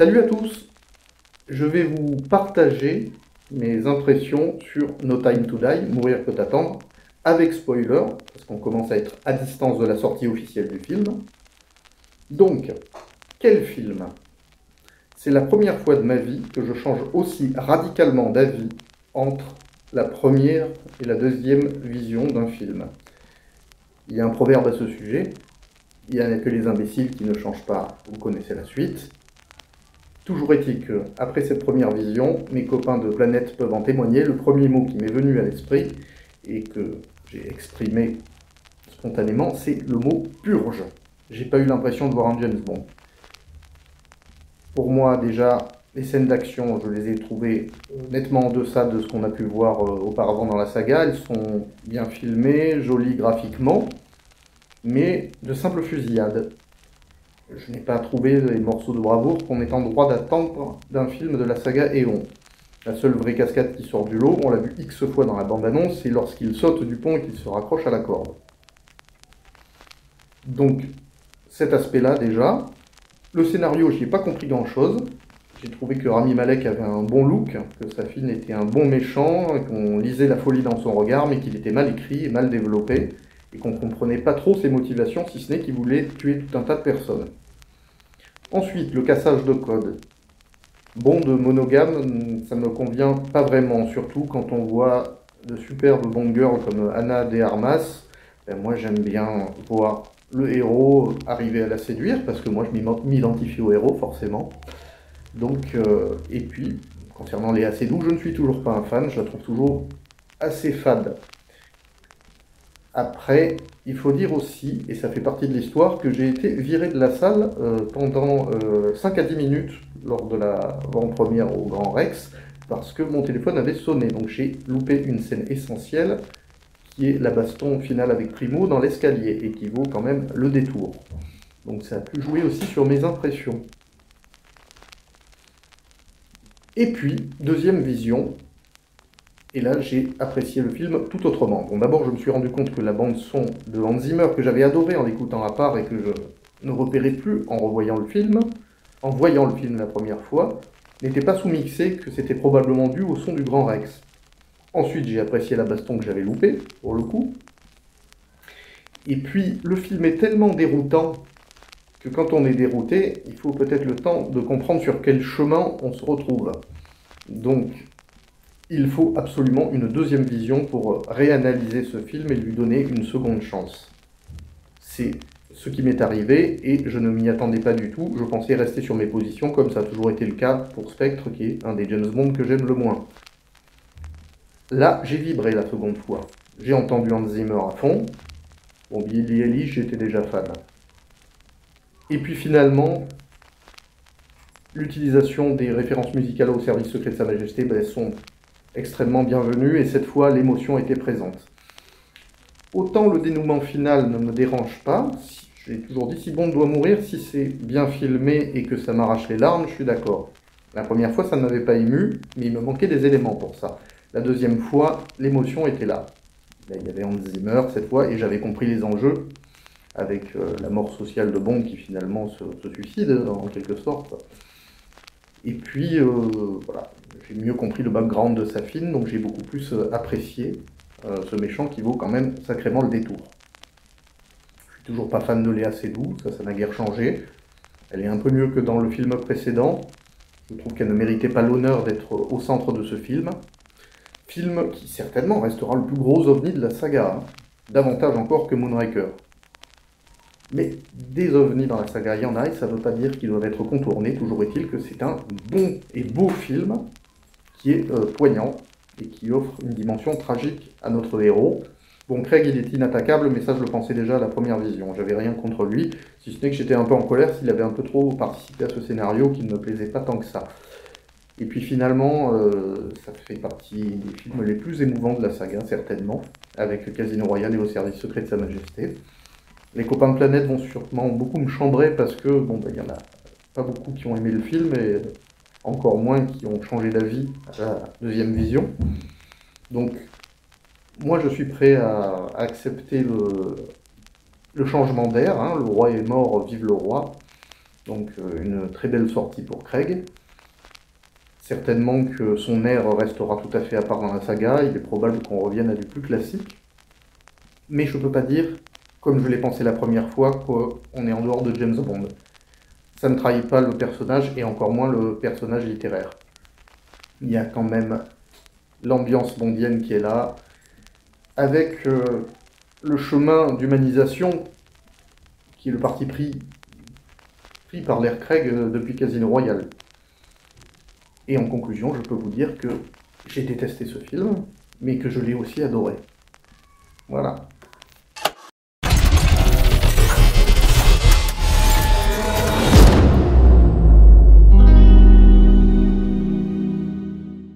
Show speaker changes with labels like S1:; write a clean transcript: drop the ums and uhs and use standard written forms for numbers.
S1: Salut à tous, je vais vous partager mes impressions sur No Time to Die, Mourir peut attendre, avec spoiler, parce qu'on commence à être à distance de la sortie officielle du film. Donc, quel film? C'est la première fois de ma vie que je change aussi radicalement d'avis entre la première et la deuxième vision d'un film. Il y a un proverbe à ce sujet, il n'y a que les imbéciles qui ne changent pas, vous connaissez la suite. Toujours est-il que, après cette première vision, mes copains de Planète peuvent en témoigner, le premier mot qui m'est venu à l'esprit, et que j'ai exprimé spontanément, c'est le mot « purge ». J'ai pas eu l'impression de voir un James Bond. Pour moi, déjà, les scènes d'action, je les ai trouvées nettement en deçà de ce qu'on a pu voir auparavant dans la saga. Elles sont bien filmées, jolies graphiquement, mais de simples fusillades. Je n'ai pas trouvé les morceaux de bravoure qu'on est en droit d'attendre d'un film de la saga Eon. La seule vraie cascade qui sort du lot, on l'a vu X fois dans la bande-annonce, c'est lorsqu'il saute du pont et qu'il se raccroche à la corde. Donc, cet aspect-là déjà. Le scénario, j'y ai pas compris grand-chose. J'ai trouvé que Rami Malek avait un bon look, que Safin était un bon méchant, qu'on lisait la folie dans son regard, mais qu'il était mal écrit et mal développé, et qu'on ne comprenait pas trop ses motivations, si ce n'est qu'il voulait tuer tout un tas de personnes. Ensuite, le cassage de code. Bond monogame, ça ne me convient pas vraiment, surtout quand on voit de superbes Bond girls comme Anna de Armas. Ben moi, j'aime bien voir le héros arriver à la séduire, parce que moi, je m'identifie au héros, forcément. Donc, et puis, concernant Léa Seydoux, je ne suis toujours pas un fan, je la trouve toujours assez fade. Après, il faut dire aussi, et ça fait partie de l'histoire, que j'ai été viré de la salle pendant 5 à 10 minutes lors de la avant-première au Grand Rex, parce que mon téléphone avait sonné. Donc j'ai loupé une scène essentielle, qui est la baston finale avec Primo dans l'escalier, et qui vaut quand même le détour. Donc ça a pu jouer aussi sur mes impressions. Et puis, deuxième vision, et là, j'ai apprécié le film tout autrement. Bon, d'abord, je me suis rendu compte que la bande-son de Hans Zimmer, que j'avais adoré en l'écoutant à part et que je ne repérais plus en revoyant le film, en voyant le film la première fois, n'était pas sous-mixé, que c'était probablement dû au son du Grand Rex. Ensuite, j'ai apprécié la baston que j'avais loupée, pour le coup. Et puis, le film est tellement déroutant que quand on est dérouté, il faut peut-être le temps de comprendre sur quel chemin on se retrouve. Donc, il faut absolument une deuxième vision pour réanalyser ce film et lui donner une seconde chance. C'est ce qui m'est arrivé et je ne m'y attendais pas du tout. Je pensais rester sur mes positions comme ça a toujours été le cas pour Spectre, qui est un des James Bond que j'aime le moins. Là, j'ai vibré la seconde fois. J'ai entendu Hans Zimmer à fond. Bon, Billy Eilish, j'étais déjà fan. Et puis finalement, l'utilisation des références musicales au service secret de Sa Majesté, ben, sont extrêmement bienvenues et cette fois, l'émotion était présente. Autant le dénouement final ne me dérange pas, j'ai toujours dit si Bond doit mourir, si c'est bien filmé et que ça m'arrache les larmes, je suis d'accord. La première fois, ça ne m'avait pas ému, mais il me manquait des éléments pour ça. La deuxième fois, l'émotion était là. Là, il y avait Hans Zimmer cette fois et j'avais compris les enjeux avec la mort sociale de Bond qui finalement se suicide en quelque sorte. Et puis, voilà, j'ai mieux compris le background de Safin, donc j'ai beaucoup plus apprécié ce méchant qui vaut quand même sacrément le détour. Je suis toujours pas fan de Léa Seydoux, ça n'a guère changé. Elle est un peu mieux que dans le film précédent. Je trouve qu'elle ne méritait pas l'honneur d'être au centre de ce film. Film qui certainement restera le plus gros ovni de la saga, hein. Davantage encore que Moonraker. Mais des ovnis dans la saga, il y en a, et ça ne veut pas dire qu'ils doivent être contournés. Toujours est-il que c'est un bon et beau film qui est poignant et qui offre une dimension tragique à notre héros. Bon, Craig, il est inattaquable, mais ça, je le pensais déjà à la première vision. J'avais rien contre lui, si ce n'est que j'étais un peu en colère s'il avait un peu trop participé à ce scénario qui ne me plaisait pas tant que ça. Et puis finalement, ça fait partie des films les plus émouvants de la saga, certainement, avec Casino Royale et Au service secret de Sa Majesté. Les copains de Planète vont sûrement beaucoup me chambrer parce que, bon, ben, y en a pas beaucoup qui ont aimé le film et encore moins qui ont changé d'avis à la deuxième vision. Donc, moi je suis prêt à accepter le changement d'air, hein. Le roi est mort, vive le roi. Donc une très belle sortie pour Craig. Certainement que son air restera tout à fait à part dans la saga, il est probable qu'on revienne à du plus classique. Mais je peux pas dire, comme je l'ai pensé la première fois, qu'on est en dehors de James Bond. Ça ne trahit pas le personnage, et encore moins le personnage littéraire. Il y a quand même l'ambiance bondienne qui est là, avec le chemin d'humanisation qui est le parti pris par l'air Craig depuis Casino Royale. Et en conclusion, je peux vous dire que j'ai détesté ce film, mais que je l'ai aussi adoré. Voilà.